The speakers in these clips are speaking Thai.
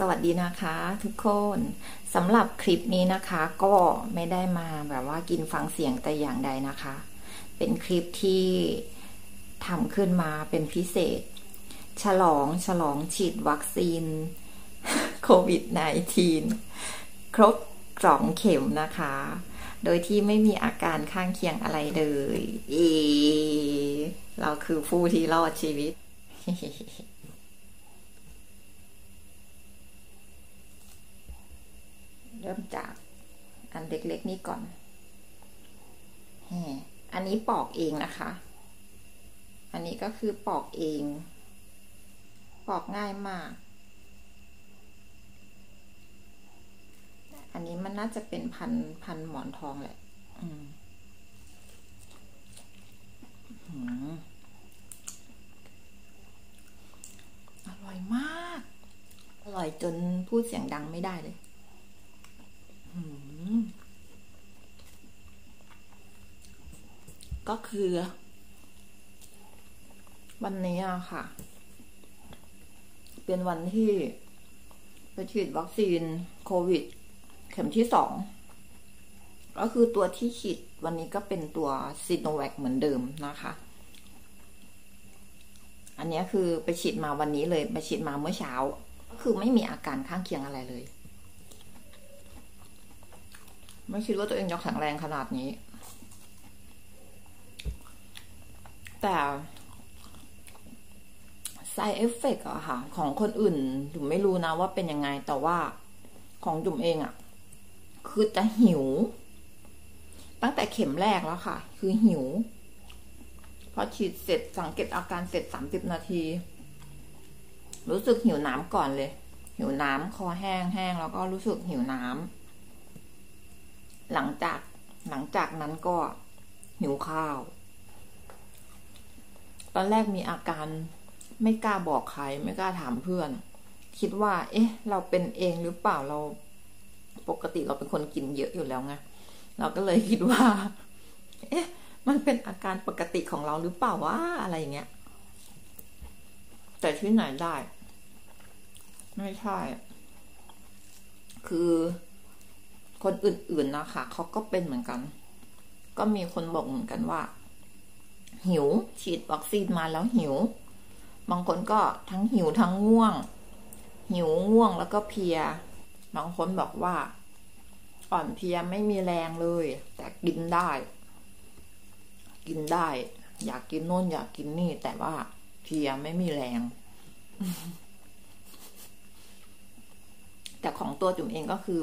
วัสดีนะคะทุกคนสำหรับคลิปนี้นะคะก็ไม่ได้มาแบบว่ากินฟังเสียงแต่อย่างใดนะคะ เป็นคลิปที่ทำขึ้นมาเป็นพิเศษฉลองฉีดวัคซีนโควิด -19 ครบ2 เข็มนะคะ โดยที่ไม่มีอาการข้างเคียงอะไรเลยเราคือผู้ที่รอดชีวิต เริ่มจากอันเล็กๆนี่ก่อนอันนี้ปอกเองนะคะ อันนี้ก็คือปอกเอง ปอกง่ายมาก อันนี้มันน่าจะเป็นพันหมอนทองแหละอร่อยมาก อร่อยจนพูดเสียงดังไม่ได้เลยก็คือวันนี้อะค่ะ เป็นวันที่ไปฉีดวัคซีนโควิดเข็มที่2ก็คือตัวที่ฉีดวันนี้ก็เป็นตัวซิโนแวคเหมือนเดิมนะคะ อันนี้คือไปฉีดมาวันนี้เลยไปฉีดมาเมื่อเช้าก็คือไม่มีอาการข้างเคียงอะไรเลยไม่คิดว่าตัวเองจะแข็งแรงขนาดนี้ แต่ side effect อะค่ะของคนอื่นจุ๋มไม่รู้นะว่าเป็นยังไงแต่ว่าของจุ๋มเองอะคือจะหิวตั้งแต่เข็มแรกแล้วค่ะคือหิวพอฉีดเสร็จสังเกตอาการเสร็จ30 นาทีรู้สึกหิวน้ำก่อนเลยหิวน้ำคอแห้งแล้วก็รู้สึกหิวน้ำหลังจากนั้นก็หิวข้าวตอนแรกมีอาการไม่กล้าบอกใครไม่กล้าถามเพื่อนคิดว่าเราเป็นเองหรือเปล่าเราปกติเราเป็นคนกินเยอะอยู่แล้วไงเราก็เลยคิดว่ามันเป็นอาการปกติของเราหรือเปล่าวะอะไรเงี้ยแต่ที่ไหนได้ไม่ใช่คือคนอื่นๆนะคะเขาก็เป็นเหมือนกันก็มีคนบอกเหมือนกันว่าหิวฉีดวัคซีนมาแล้วหิวบางคนก็ทั้งหิวทั้งง่วงแล้วก็เพลียบางคนบอกว่าอ่อนเพลียไม่มีแรงเลยแต่กินได้อยากกินโน่นอยากกินนี่แต่ว่าเพลียไม่มีแรงแต่ของตัวจุ๋มเองก็คือ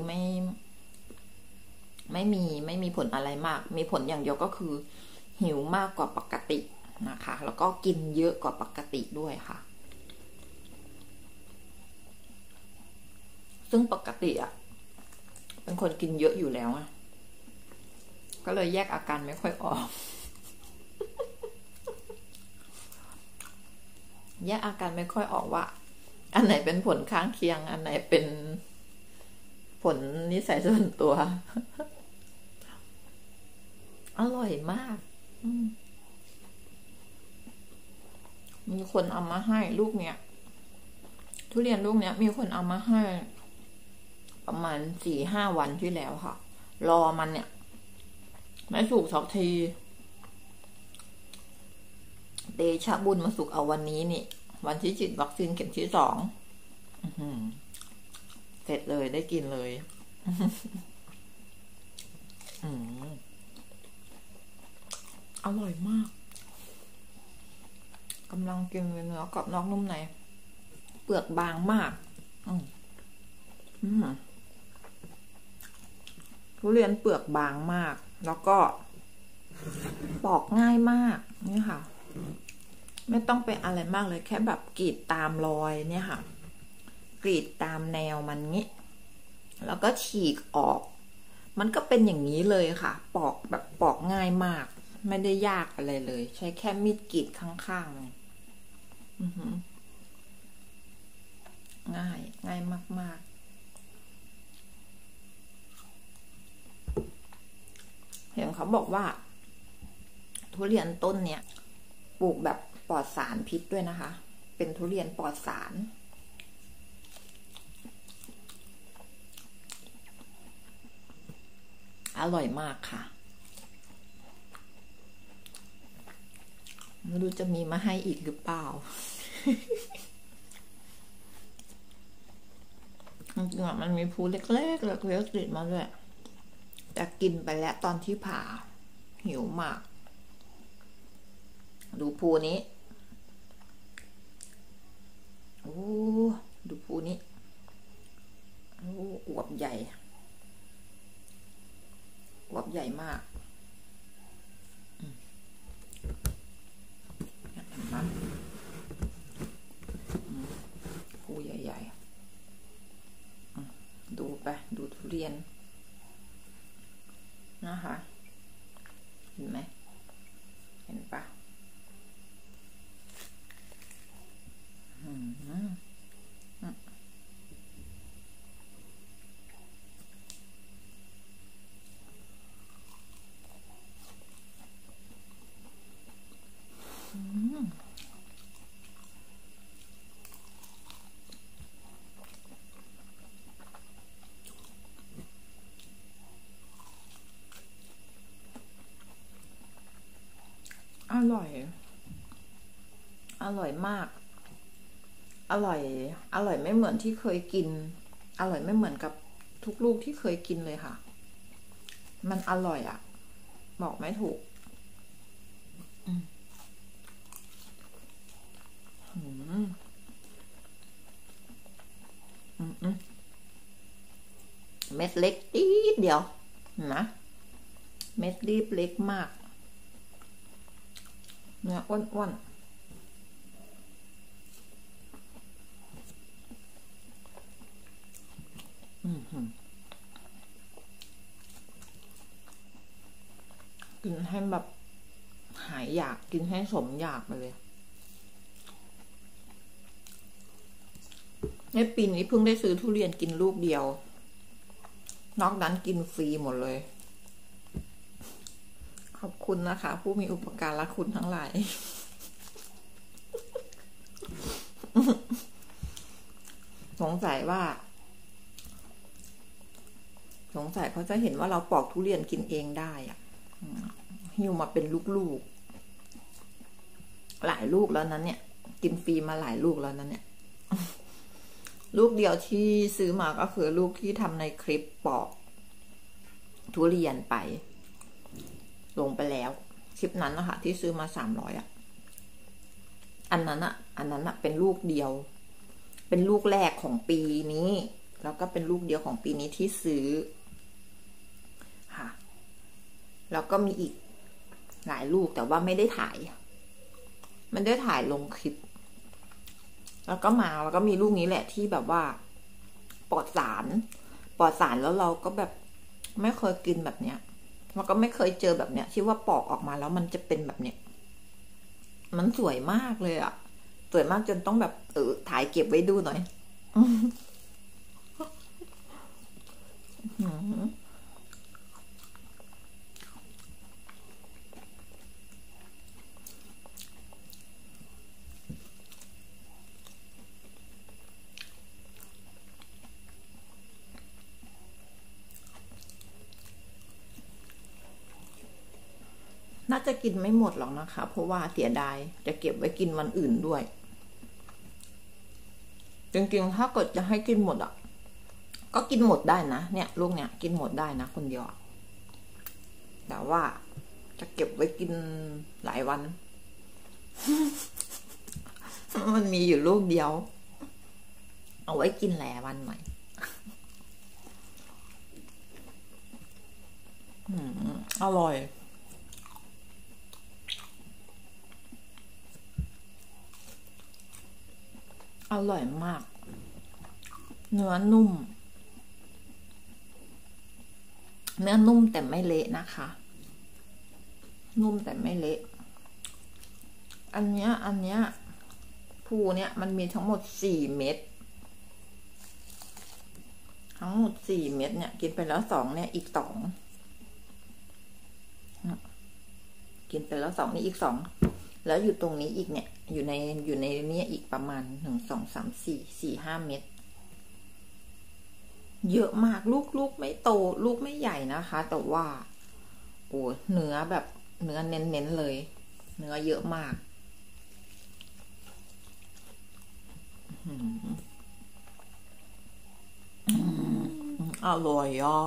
ไม่มีผลอะไรมากมีผลอย่างเดียวก็คือหิวมากกว่าปกตินะคะแล้วก็กินเยอะกว่าปกติด้วยค่ะซึ่งปกติอ่ะเป็นคนกินเยอะอยู่แล้วอ่ะก็เลยแยกอาการไม่ค่อยออกแยกอาการไม่ค่อยออกว่าอันไหนเป็นผลข้างเคียงอันไหนเป็นผลนิสัยส่วนตัวอร่อยมากมีคนเอามาให้ลูกเนี้ยทุเรียนลูกเนี้ยมีคนเอามาให้ประมาณ4-5 วันที่แล้วค่ะรอมันเนี่ยไม่สุกสักทีเดชะบุญมาสุกเอาวันนี้นี่วันที่ฉีดวัคซีนเข็มที่2เสร็จเลยได้กินเลยอร่อยมากกำลังกินเนื้อกรอบนอกนุ่มในเปลือกบางมากทุเรียนเปลือกบางมากแล้วก็ปอกง่ายมากนี่ค่ะไม่ต้องไปอะไรมากเลยแค่แบบกรีดตามรอยเนี่ยค่ะกรีดตามแนวมันงี้แล้วก็ฉีกออกมันก็เป็นอย่างนี้เลยค่ะปอกแบบปอกง่ายมากไม่ได้ยากอะไรเลยใช้แค่มีดกรีดข้างๆง่ายมากๆเห็นเขาบอกว่าทุเรียนต้นเนี้ยปลูกแบบปลอดสารพิษด้วยนะคะเป็นทุเรียนปลอดสารอร่อยมากค่ะไม่รู้จะมีมาให้อีกหรือเปล่า จริงๆมันมีภูเล็กๆเล็กๆติดมาด้วยแต่กินไปแล้วตอนที่ผ่าหิวมากดูภูนี้โอ้ดูภูนี้โอ้อวบใหญ่อวบใหญ่มากภูใหญ่ๆดูไปดูทุเรียนนะคะเห็นไหมเห็นปะอร่อยอร่อยมากอร่อยไม่เหมือนที่เคยกินอร่อยไม่เหมือนกับทุกลูกที่เคยกินเลยค่ะมันอร่อยอ่ะบอกไม่ถูกเม็ดเล็กนิดเดียวนะเม็ดรีบเล็กมากเนื้ออ้วนกินให้แบบหายอยากกินให้สมอยากไปเลยในปีนี้เพิ่งได้ซื้อทุเรียนกินลูกเดียวนอกนั้นกินฟรีหมดเลยขอบคุณนะคะผู้มีอุปการะคุณทั้งหลายสงสัยเขาจะเห็นว่าเราปอกทุเรียนกินเองได้อะหิ้วมาเป็นลูกๆหลายลูกแล้วนั้นเนี่ยกินฟรีมาหลายลูกแล้วนั้นเนี่ยลูกเดียวที่ซื้อมาก็คือลูกที่ทำในคลิปปอกทุเรียนไปลงไปแล้วคลิปนั้นนะคะที่ซื้อมา300อันนั้นเป็นลูกเดียวเป็นลูกแรกของปีนี้แล้วก็เป็นลูกเดียวของปีนี้ที่ซื้อค่ะแล้วก็มีอีกหลายลูกแต่ว่าไม่ได้ถ่ายลงคลิปแล้วก็มีลูกนี้แหละที่แบบว่าปลอดสารแล้วเราก็แบบไม่เคยกินแบบเนี้ยเราก็ไม่เคยเจอแบบเนี้ยที่ว่าปอกออกมาแล้วมันจะเป็นแบบเนี้ยมันสวยมากเลยอ่ะสวยมากจนต้องแบบถ่ายเก็บไว้ดูหน่อยน่าจะกินไม่หมดหรอกนะคะเพราะว่าเสียดายจะเก็บไว้กินวันอื่นด้วยจริงๆถ้าเกิดจะให้กินหมดอ่ะก็กินหมดได้นะเนี่ยลูกเนี่ยกินหมดได้นะคนเดียวแต่ว่าจะเก็บไว้กินหลายวันมันมีอยู่ลูกเดียวเอาไว้กินหลายวันหน่อยอร่อยมากเนื้อนุ่มแต่ไม่เละนะคะนุ่มแต่ไม่เละอันเนี้ยภูเนี่ยมันมีทั้งหมด4 เม็ดเนี่ยกินไปแล้ว2เนี่ยอีก2กินไปแล้ว2นี่อีก2แล้วอยู่ตรงนี้อีกเนี่ยอยู่ในนี้อีกประมาณ1 2 3 4 4 5 เม็ดเยอะมากลูกไม่โตลูกไม่ใหญ่นะคะ แต่ว่าโอ้เนื้อแบบเนื้อเน้นๆเลย เนื้อเยอะมากอร่อยอ่ะ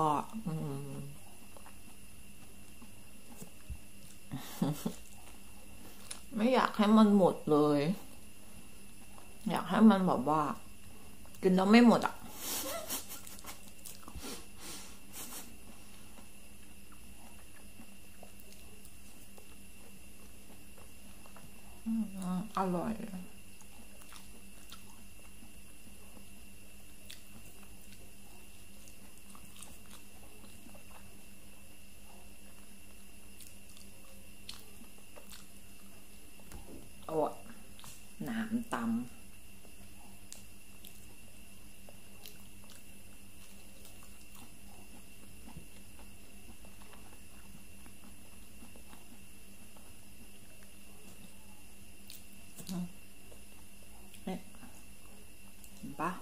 ไม่อยากให้มันหมดเลย อยากให้มันแบบว่ากินแล้วไม่หมดอ่ะอร่อยโอ้น้ำตำเนี่ยเห็นปะ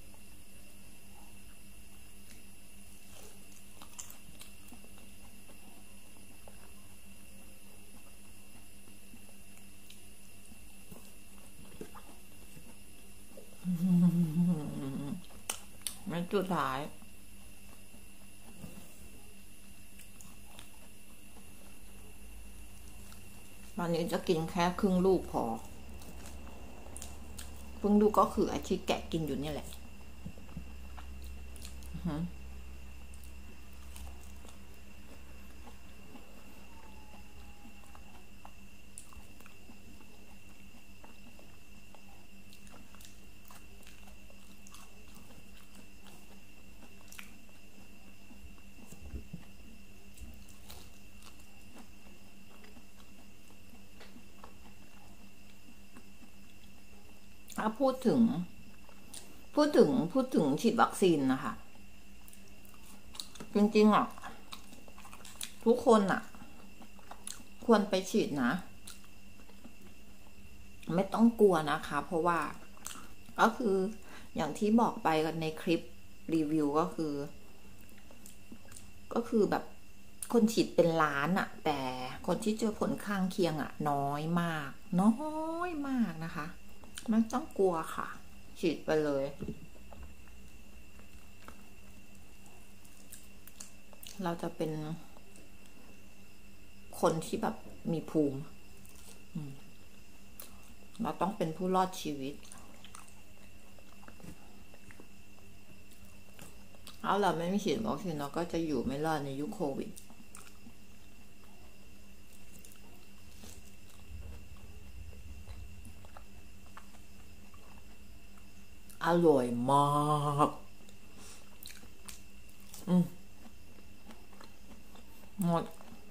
ไม่จุดท้ายวันนี้จะกินแค่ครึ่งลูกพอครึ่งลูกก็คือไอ้ที่แกะกินอยู่นี่แหละถ้าพูดถึงฉีดวัคซีนนะคะ จริงๆอ่ะทุกคนอ่ะ ควรไปฉีดนะ ไม่ต้องกลัวนะคะ เพราะว่าก็คืออย่างที่บอกไปกันในคลิปรีวิวก็คือแบบคนฉีดเป็นล้านอะแต่คนที่เจอผลข้างเคียงอะน้อยมากนะคะไม่ต้องกลัวค่ะ ฉีดไปเลย เราจะเป็นคนที่แบบมีภูมิเราต้องเป็นผู้รอดชีวิตเอาเราไม่มีฉีดวัคซีนเราก็จะอยู่ไม่รอดในยุคโควิดอร่อยมากหมด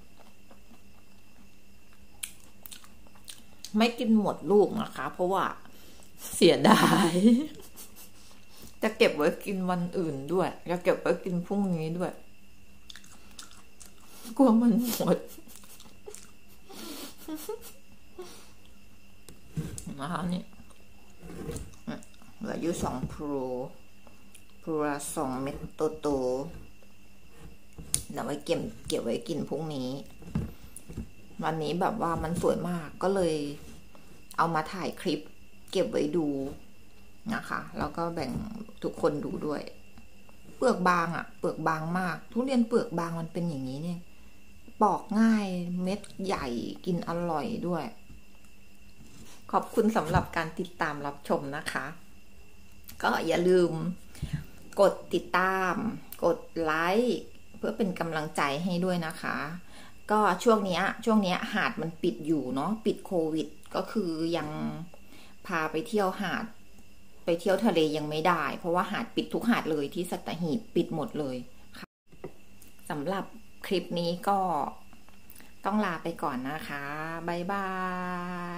ไม่กินหมดลูกนะคะเพราะว่าเสียดายจะเก็บไว้กินวันอื่นด้วยจะเก็บไว้กินพรุ่งนี้ด้วยกลัวมันหมดนะคะนี่เหลืออยู่2 พลูละ2 เม็ดโตๆเดี๋ยวไว้เก็บไว้กินพรุ่งนี้วันนี้แบบว่ามันสวยมากก็เลยเอามาถ่ายคลิปเก็บไว้ดูนะคะแล้วก็แบ่งทุกคนดูด้วยเปลือกบางอ่ะเปลือกบางมากทุเรียนเปลือกบางมันเป็นอย่างนี้เนี่ยปอกง่ายเม็ดใหญ่กินอร่อยด้วยขอบคุณสำหรับการติดตามรับชมนะคะก็อย่าลืมกดติดตามกดไลค์เพื่อเป็นกำลังใจให้ด้วยนะคะก็ช่วงนี้หาดมันปิดอยู่เนาะปิดโควิดก็คือยังพาไปเที่ยวหาดไปเที่ยวทะเลยังไม่ได้เพราะว่าหาดปิดทุกหาดเลยที่สัตหีบปิดหมดเลยค่ะสำหรับคลิปนี้ก็ต้องลาไปก่อนนะคะบ๊ายบาย